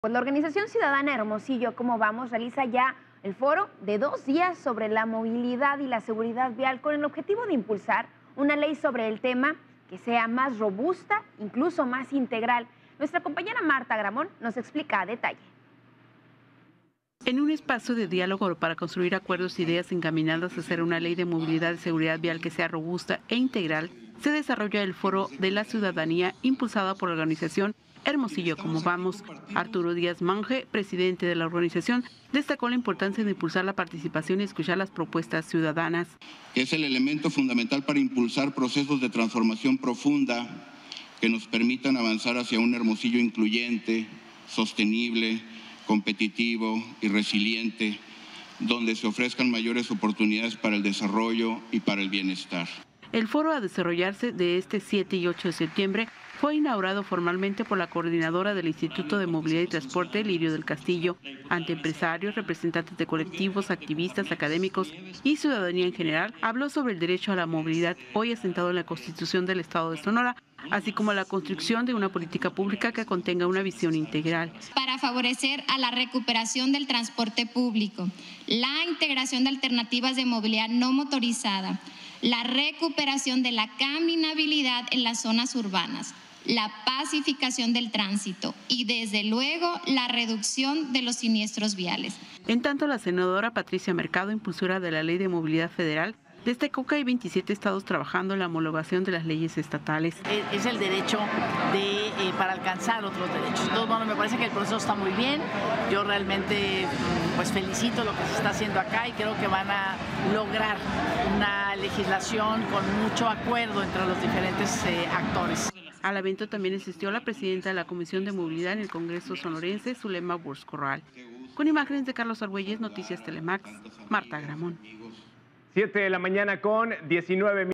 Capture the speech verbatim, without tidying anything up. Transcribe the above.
Pues la organización ciudadana Hermosillo ¿Cómo Vamos? Realiza ya el foro de dos días sobre la movilidad y la seguridad vial con el objetivo de impulsar una ley sobre el tema que sea más robusta, incluso más integral. Nuestra compañera Marta Gramón nos explica a detalle. En un espacio de diálogo para construir acuerdos e ideas encaminadas a hacer una ley de movilidad y seguridad vial que sea robusta e integral, se desarrolla el Foro de la Ciudadanía impulsada por la organización Hermosillo ¿Cómo Vamos? Arturo Díaz Monge, presidente de la organización, destacó la importancia de impulsar la participación y escuchar las propuestas ciudadanas. Es el elemento fundamental para impulsar procesos de transformación profunda que nos permitan avanzar hacia un Hermosillo incluyente, sostenible, competitivo y resiliente, donde se ofrezcan mayores oportunidades para el desarrollo y para el bienestar. El foro a desarrollarse de este siete y ocho de septiembre fue inaugurado formalmente por la coordinadora del Instituto de Movilidad y Transporte, Lirio del Castillo, ante empresarios, representantes de colectivos, activistas, académicos y ciudadanía en general. Habló sobre el derecho a la movilidad, hoy asentado en la Constitución del Estado de Sonora, así como la construcción de una política pública que contenga una visión integral. Para favorecer a la recuperación del transporte público, la integración de alternativas de movilidad no motorizada, la recuperación de la caminabilidad en las zonas urbanas, la pacificación del tránsito y, desde luego, la reducción de los siniestros viales. En tanto, la senadora Patricia Mercado, impulsora de la Ley de Movilidad Federal, destacó que hay veintisiete estados trabajando en la homologación de las leyes estatales. Es el derecho de, eh, para alcanzar otros derechos. Entonces, bueno, me parece que el proceso está muy bien. Yo realmente pues felicito lo que se está haciendo acá y creo que van a lograr una legislación con mucho acuerdo entre los diferentes eh, actores. Al evento también asistió la presidenta de la Comisión de Movilidad en el Congreso sonorense, Zulema Burz Corral. Con imágenes de Carlos Argüelles, Noticias Telemax, Marta Gramón. siete de la mañana con diecinueve minutos.